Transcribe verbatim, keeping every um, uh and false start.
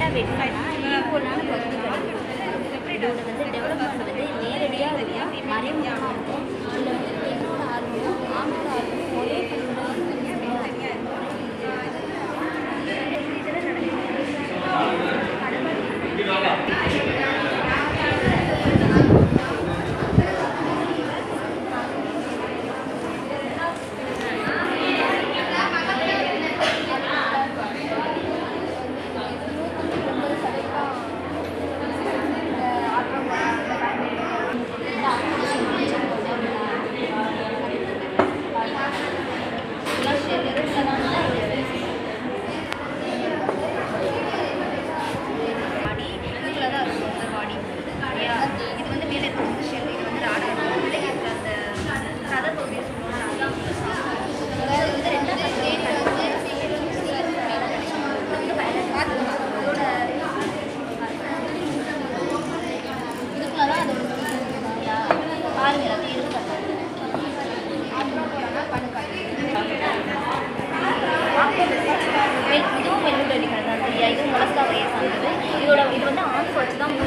லேண்டாக வெட்டினா ஈக்குவலான பகுதி கிடைக்கும். இதோட வந்து டெவலப்மெண்ட் வந்து நேரடியாக இருக்கும், மறைமுகமாக இருக்கும். இதில் வந்து பெண்ணோட ஆர்வமும் ஆணோட ஆர்வமும் ஒரே இதுவும் வெள்ளுடடிகள் தான் சரியா. இதுவும் முளஸ்கா வகையை சார்ந்தது. இதோட இது வந்து ஆண் வச்சு தான்